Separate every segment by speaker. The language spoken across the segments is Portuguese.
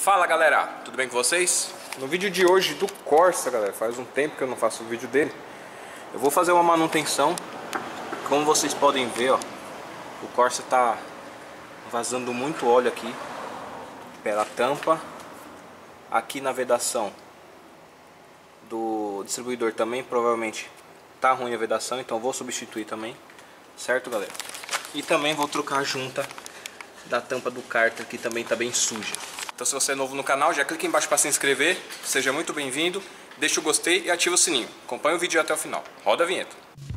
Speaker 1: Fala galera, tudo bem com vocês? No vídeo de hoje do Corsa, galera, faz um tempo que eu não faço o vídeo dele. Eu vou fazer uma manutenção. Como vocês podem ver, ó, o Corsa tá vazando muito óleo aqui pela tampa. Aqui na vedação do distribuidor também provavelmente tá ruim a vedação, então vou substituir também, certo galera? E também vou trocar a junta da tampa do cárter, que também tá bem suja. Então se você é novo no canal, já clica embaixo para se inscrever, seja muito bem-vindo, deixa o gostei e ativa o sininho. Acompanhe o vídeo até o final. Roda a vinheta.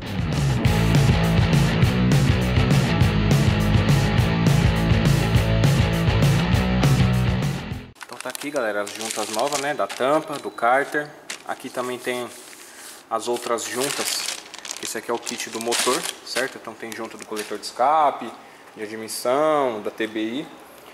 Speaker 1: Então tá aqui galera, as juntas novas, né, da tampa, do cárter. Aqui também tem as outras juntas. Esse aqui é o kit do motor, certo? Então tem junta do coletor de escape, de admissão, da TBI.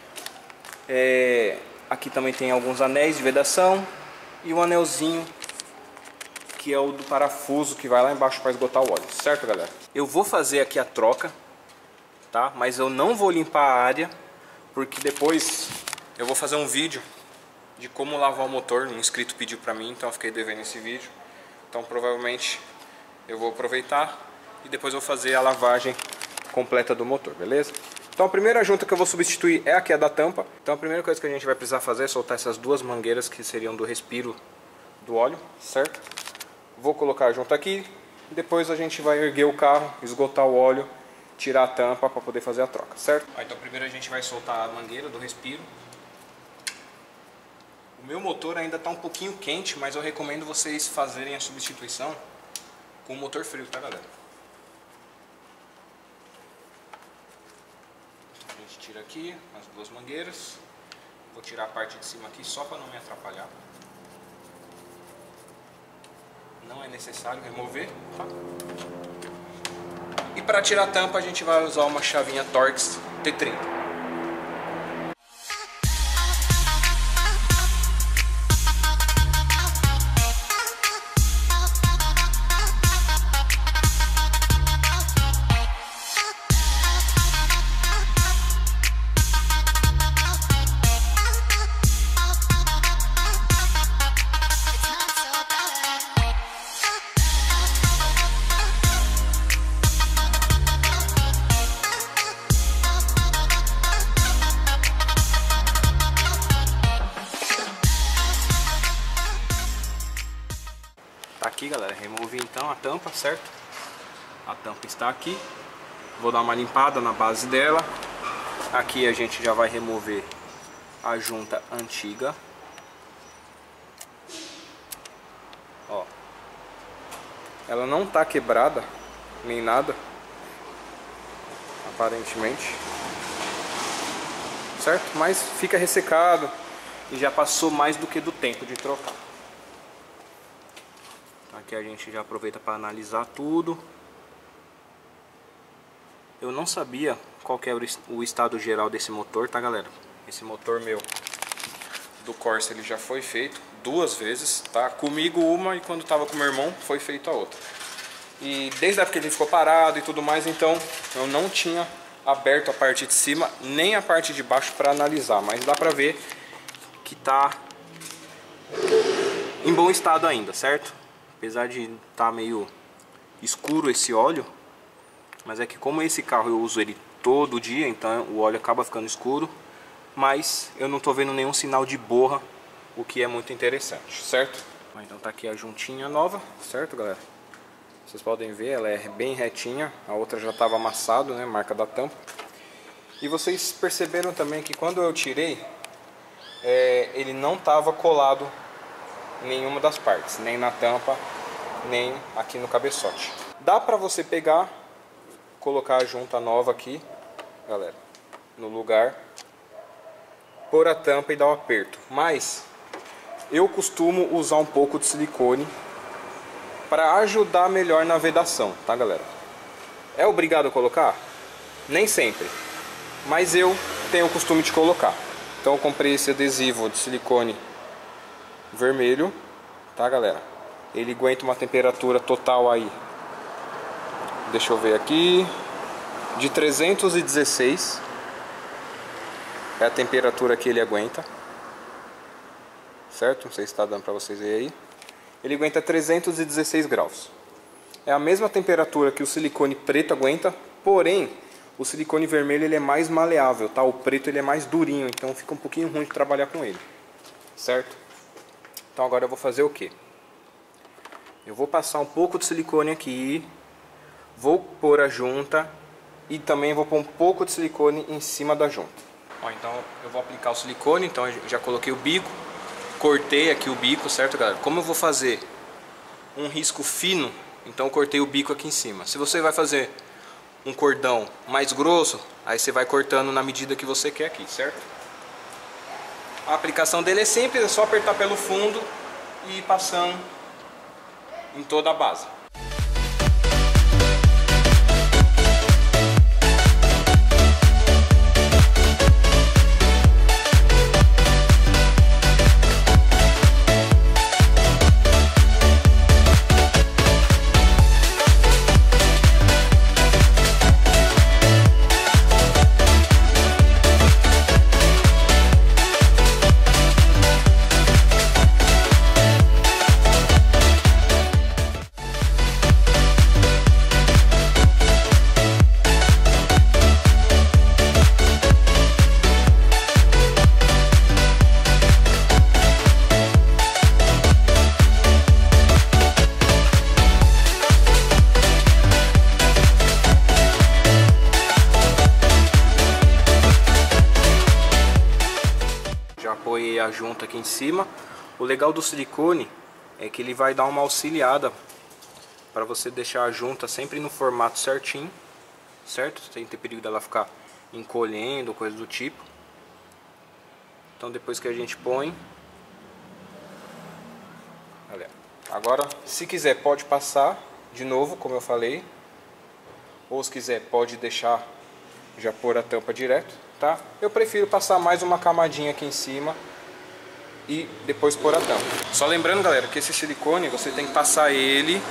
Speaker 1: Aqui também tem alguns anéis de vedação e um anelzinho que é o do parafuso que vai lá embaixo para esgotar o óleo, certo galera? Eu vou fazer aqui a troca, tá? Mas eu não vou limpar a área, porque depois eu vou fazer um vídeo de como lavar o motor. Um inscrito pediu pra mim, então eu fiquei devendo esse vídeo. Então provavelmente eu vou aproveitar e depois vou fazer a lavagem completa do motor, beleza? Então a primeira junta que eu vou substituir é aqui a da tampa. Então a primeira coisa que a gente vai precisar fazer é soltar essas duas mangueiras que seriam do respiro do óleo, certo? Vou colocar a junta aqui e depois a gente vai erguer o carro, esgotar o óleo, tirar a tampa para poder fazer a troca, certo? Então primeiro a gente vai soltar a mangueira do respiro. O meu motor ainda está um pouquinho quente, mas eu recomendo vocês fazerem a substituição com o motor frio, tá galera? A gente tira aqui as duas mangueiras. Vou tirar a parte de cima aqui só para não me atrapalhar. Não é necessário remover, tá? E para tirar a tampa a gente vai usar uma chavinha Torx T30. Tá aqui galera, removi então a tampa, certo? A tampa está aqui. Vou dar uma limpada na base dela. Aqui a gente já vai remover a junta antiga. Ó, ela não tá quebrada nem nada, aparentemente, certo? Mas fica ressecado e já passou mais do que do tempo de trocar. Aqui a gente já aproveita para analisar tudo. Eu não sabia qual que é o estado geral desse motor, tá galera? Esse motor meu do Corsa, ele já foi feito duas vezes, tá? Comigo uma e quando tava com meu irmão foi feito a outra. E desde a época que ele ficou parado e tudo mais, então eu não tinha aberto a parte de cima nem a parte de baixo para analisar. Mas dá pra ver que tá em bom estado ainda, certo? Apesar de estar meio escuro esse óleo, mas é que como esse carro eu uso ele todo dia, então o óleo acaba ficando escuro, mas eu não estou vendo nenhum sinal de borra, o que é muito interessante, certo? Então tá aqui a juntinha nova, certo galera? Vocês podem ver, ela é bem retinha, a outra já estava amassado, né, marca da tampa. E vocês perceberam também que quando eu tirei, ele não estava colado nenhuma das partes, nem na tampa, nem aqui no cabeçote. Dá pra você pegar, colocar a junta nova aqui, galera, no lugar, pôr a tampa e dar um aperto. Mas eu costumo usar um pouco de silicone para ajudar melhor na vedação, tá galera? É obrigado a colocar? Nem sempre, mas eu tenho o costume de colocar. Então eu comprei esse adesivo de silicone vermelho, tá galera? Ele aguenta uma temperatura total aí, deixa eu ver aqui, de 316 é a temperatura que ele aguenta. certo? Não sei se está dando para vocês verem aí. Ele aguenta 316 graus. É a mesma temperatura que o silicone preto aguenta, porém o silicone vermelho ele é mais maleável, tá? O preto ele é mais durinho, então fica um pouquinho ruim de trabalhar com ele, certo? Então agora eu vou fazer o que? Eu vou passar um pouco de silicone aqui, vou pôr a junta e também vou pôr um pouco de silicone em cima da junta. Ó, então eu vou aplicar o silicone, então eu já coloquei o bico, cortei aqui o bico, certo, galera? Como eu vou fazer um risco fino, então eu cortei o bico aqui em cima. Se você vai fazer um cordão mais grosso, aí você vai cortando na medida que você quer aqui, certo? A aplicação dele é simples, é só apertar pelo fundo e ir passando em toda a base. Apoiei a junta aqui em cima. O legal do silicone é que ele vai dar uma auxiliada para você deixar a junta sempre no formato certinho, certo? Sem ter perigo dela ficar encolhendo, coisa do tipo. Então depois que a gente põe, olha, agora se quiser pode passar de novo, como eu falei, ou se quiser pode deixar já pôr a tampa direto, tá? Eu prefiro passar mais uma camadinha aqui em cima e depois pôr a tampa. Só lembrando, galera, que esse silicone você tem que passar ele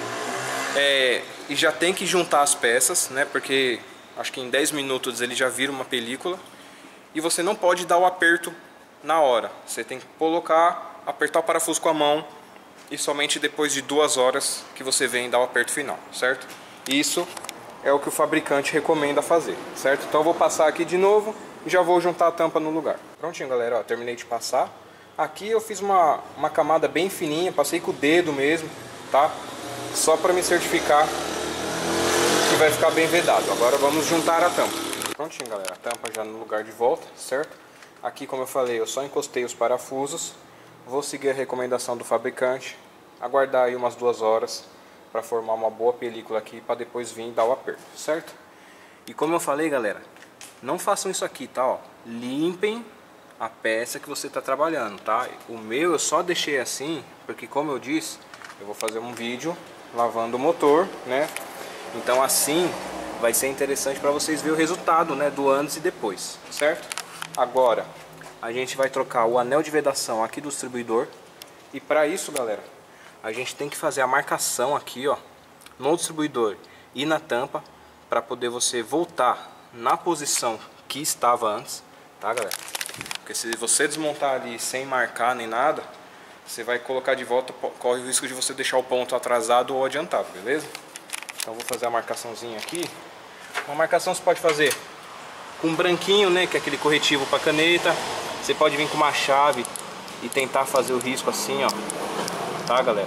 Speaker 1: e já tem que juntar as peças, né? Porque acho que em 10 minutos ele já vira uma película. E você não pode dar o aperto na hora. Você tem que colocar, apertar o parafuso com a mão e somente depois de 2 horas que você vem dar o aperto final, certo? Isso é o que o fabricante recomenda fazer, certo? Então eu vou passar aqui de novo e já vou juntar a tampa no lugar. Prontinho, galera, ó, terminei de passar. Aqui eu fiz uma camada bem fininha, passei com o dedo mesmo, tá? Só para me certificar que vai ficar bem vedado. Agora vamos juntar a tampa. Prontinho, galera, a tampa já no lugar de volta, certo? Aqui, como eu falei, eu só encostei os parafusos. Vou seguir a recomendação do fabricante, aguardar aí umas 2 horas para formar uma boa película aqui, para depois vir dar o aperto, certo? E como eu falei, galera, não façam isso aqui, tá? Ó, limpem a peça que você está trabalhando, tá? O meu eu só deixei assim, porque como eu disse, eu vou fazer um vídeo lavando o motor, né? Então assim vai ser interessante para vocês verem o resultado, né? Do antes e depois, certo? Agora a gente vai trocar o anel de vedação aqui do distribuidor. E para isso, galera, a gente tem que fazer a marcação aqui, ó, no distribuidor e na tampa, para poder você voltar na posição que estava antes, tá, galera? Porque se você desmontar ali sem marcar nem nada, você vai colocar de volta, corre o risco de você deixar o ponto atrasado ou adiantado, beleza? Então vou fazer a marcaçãozinha aqui. Uma marcação você pode fazer com branquinho, né, que é aquele corretivo para caneta. Você pode vir com uma chave e tentar fazer o risco assim, ó. Tá, galera?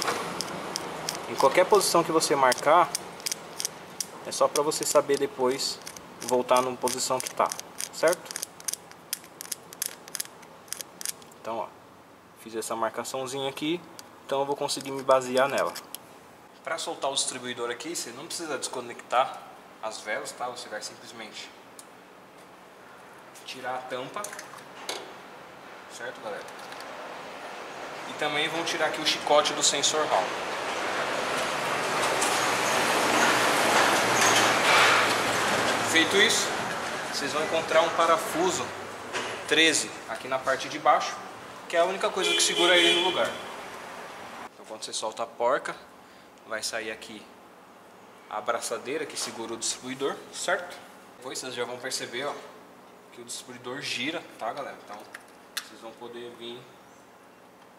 Speaker 1: Em qualquer posição que você marcar, é só para você saber depois voltar na posição que tá, certo? Então, ó, fiz essa marcaçãozinha aqui, então eu vou conseguir me basear nela. Para soltar o distribuidor aqui, você não precisa desconectar as velas, tá? Você vai simplesmente tirar a tampa, certo, galera? E também vão tirar aqui o chicote do sensor Hall. Feito isso, vocês vão encontrar um parafuso 13 aqui na parte de baixo, que é a única coisa que segura ele no lugar. Então quando você solta a porca, vai sair aqui a abraçadeira que segura o distribuidor, certo? Depois vocês já vão perceber, ó, que o distribuidor gira, tá, galera? Então vocês vão poder vir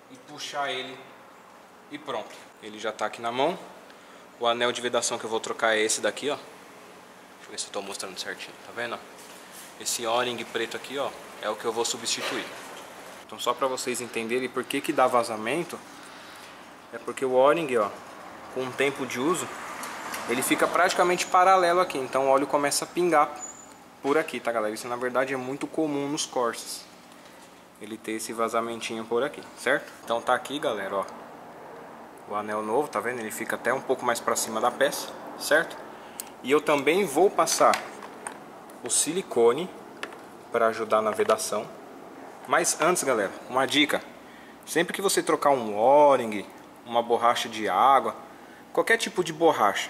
Speaker 1: e puxar ele e pronto. Ele já tá aqui na mão. O anel de vedação que eu vou trocar é esse daqui, ó. Deixa eu ver se eu tô mostrando certinho, tá vendo? Esse O-ring preto aqui, ó, é o que eu vou substituir. Então só pra vocês entenderem por que dá vazamento, é porque o O-ring, ó, com o tempo de uso, ele fica praticamente paralelo aqui, então o óleo começa a pingar por aqui, tá galera? Isso na verdade é muito comum nos Corsas, ele ter esse vazamentinho por aqui, certo? Então tá aqui, galera, ó, o anel novo, tá vendo? Ele fica até um pouco mais pra cima da peça, certo? E eu também vou passar o silicone para ajudar na vedação. Mas antes, galera, uma dica: sempre que você trocar um O-ring, uma borracha de água, qualquer tipo de borracha,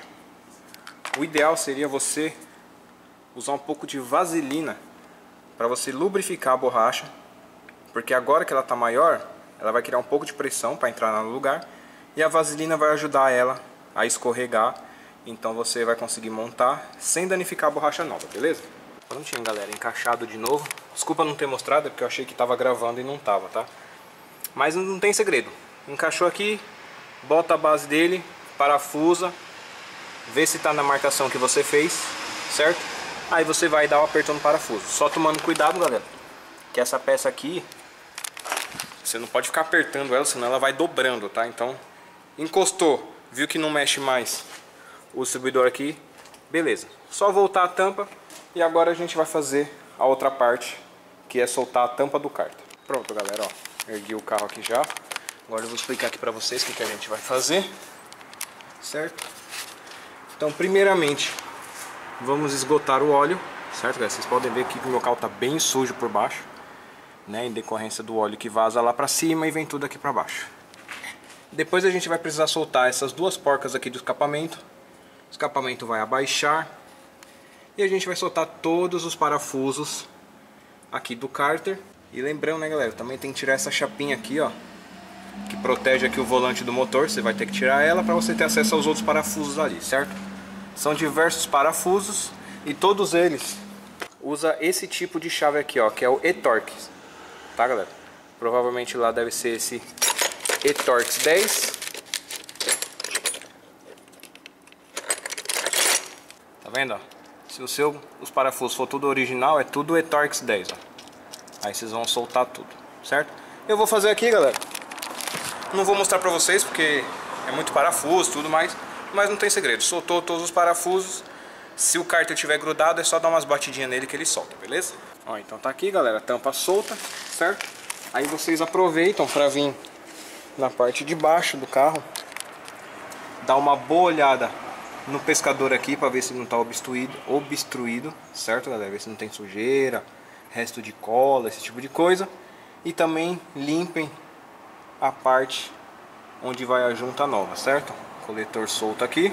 Speaker 1: o ideal seria você usar um pouco de vaselina para você lubrificar a borracha, porque agora que ela está maior, ela vai criar um pouco de pressão para entrar no lugar e a vaselina vai ajudar ela a escorregar, então você vai conseguir montar sem danificar a borracha nova, beleza? Prontinho, galera, encaixado de novo. Desculpa não ter mostrado, é porque eu achei que estava gravando e não estava, tá? Mas não tem segredo. Encaixou aqui, bota a base dele, parafusa, vê se está na marcação que você fez, certo? Aí você vai dar um aperto no parafuso. Só tomando cuidado, galera, que essa peça aqui, você não pode ficar apertando ela, senão ela vai dobrando, tá? Então, encostou, viu que não mexe mais o distribuidor aqui, beleza. Só voltar a tampa e agora a gente vai fazer a outra parte, que é soltar a tampa do cárter. Pronto, galera, ó, ergui o carro aqui já. Agora eu vou explicar aqui pra vocês o que a gente vai fazer, certo? Então, primeiramente, vamos esgotar o óleo, certo, galera? Vocês podem ver aqui que o meu carro tá bem sujo por baixo, né, em decorrência do óleo que vaza lá pra cima e vem tudo aqui pra baixo. Depois a gente vai precisar soltar essas duas porcas aqui do escapamento. O escapamento vai abaixar e a gente vai soltar todos os parafusos aqui do cárter. E lembrando, né, galera, também tem que tirar essa chapinha aqui, ó, que protege aqui o volante do motor. Você vai ter que tirar ela para você ter acesso aos outros parafusos ali, certo? São diversos parafusos e todos eles usam esse tipo de chave aqui, ó, que é o E-Torx, tá, galera? Provavelmente lá deve ser esse E-Torx 10. Tá vendo, ó? Se os parafusos for tudo original, é tudo E-Torx 10, ó. Aí vocês vão soltar tudo, certo? Eu vou fazer aqui, galera. Não vou mostrar pra vocês porque é muito parafuso, tudo mais, mas não tem segredo. Soltou todos os parafusos. Se o cárter estiver grudado, é só dar umas batidinhas nele que ele solta, beleza? Ó, então tá aqui, galera, a tampa solta, certo? Aí vocês aproveitam pra vir na parte de baixo do carro, dar uma boa olhada no pescador aqui para ver se não está obstruído, certo, galera? Ver se não tem sujeira, resto de cola, esse tipo de coisa. E também limpem a parte onde vai a junta nova, certo? Coletor solto aqui.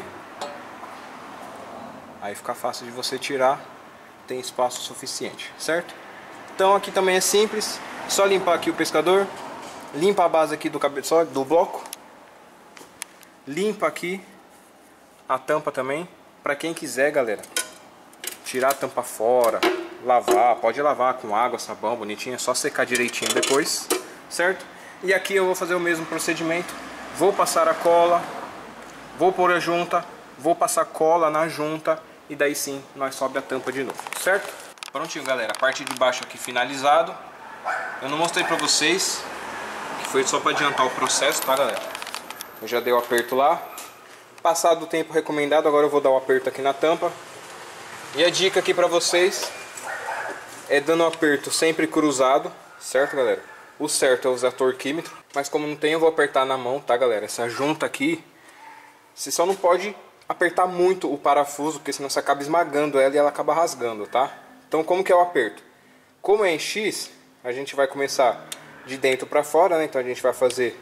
Speaker 1: Aí fica fácil de você tirar, tem espaço suficiente, certo? Então aqui também é simples, só limpar aqui o pescador, limpa a base aqui do cabeçalho, do bloco, limpa aqui a tampa também. Para quem quiser, galera, tirar a tampa fora, lavar, pode lavar com água, sabão, bonitinho, é só secar direitinho depois, certo? E aqui eu vou fazer o mesmo procedimento, vou passar a cola, vou pôr a junta, vou passar cola na junta e daí sim nós sobe a tampa de novo, certo? Prontinho, galera, a parte de baixo aqui finalizado. Eu não mostrei pra vocês, que foi só para adiantar o processo, tá, galera? Eu já dei o aperto lá. Passado o tempo recomendado, agora eu vou dar o aperto aqui na tampa. E a dica aqui pra vocês é dando um aperto sempre cruzado, certo, galera? O certo é usar torquímetro, mas como não tem, eu vou apertar na mão, tá, galera? Essa junta aqui, você só não pode apertar muito o parafuso, porque senão você acaba esmagando ela e ela acaba rasgando, tá? Então como que é o aperto? Como é em X, a gente vai começar de dentro pra fora, né? Então a gente vai fazer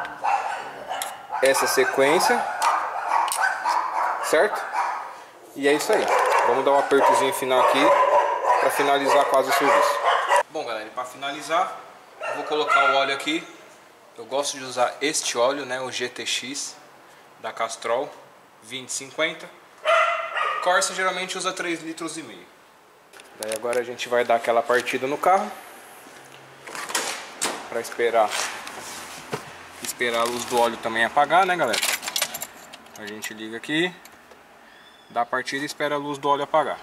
Speaker 1: essa sequência, certo? E é isso aí. Vamos dar um apertozinho final aqui para finalizar quase o serviço. Bom, galera, para finalizar, eu vou colocar o óleo aqui. Eu gosto de usar este óleo, né, o GTX da Castrol 2050. Corsa geralmente usa 3,5 litros. Daí agora a gente vai dar aquela partida no carro para esperar esperar a luz do óleo também apagar, né, galera? A gente liga aqui, dá a partida e espera a luz do óleo apagar.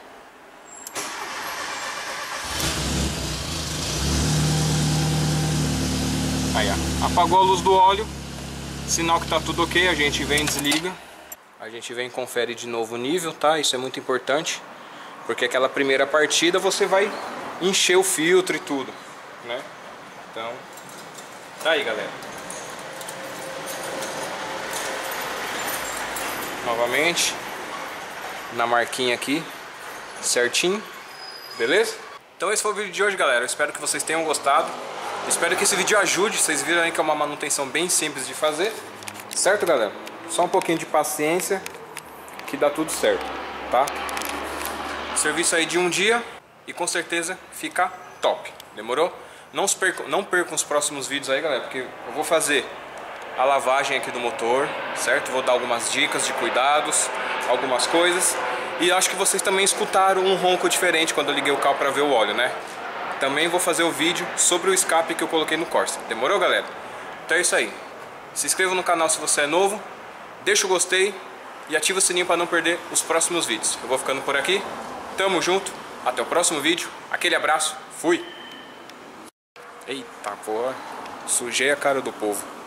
Speaker 1: Aí, ó, apagou a luz do óleo, sinal que tá tudo ok, a gente vem e desliga. A gente vem e confere de novo o nível, tá? Isso é muito importante, porque aquela primeira partida você vai encher o filtro e tudo, né? Então, tá aí, galera. Novamente, na marquinha aqui, certinho, beleza? Então esse foi o vídeo de hoje, galera. Eu espero que vocês tenham gostado. Espero que esse vídeo ajude. Vocês viram aí que é uma manutenção bem simples de fazer, certo, galera? Só um pouquinho de paciência que dá tudo certo, tá? Serviço aí de um dia e com certeza fica top. Demorou? Não percam os próximos vídeos aí, galera, porque eu vou fazer a lavagem aqui do motor, certo? Vou dar algumas dicas de cuidados, algumas coisas. E acho que vocês também escutaram um ronco diferente quando eu liguei o carro para ver o óleo, né? Também vou fazer o vídeo sobre o escape que eu coloquei no Corsa. Demorou, galera? Então é isso aí. Se inscreva no canal se você é novo, deixa o gostei e ativa o sininho para não perder os próximos vídeos. Eu vou ficando por aqui. Tamo junto. Até o próximo vídeo. Aquele abraço. Fui. Eita porra. Sujei a cara do povo.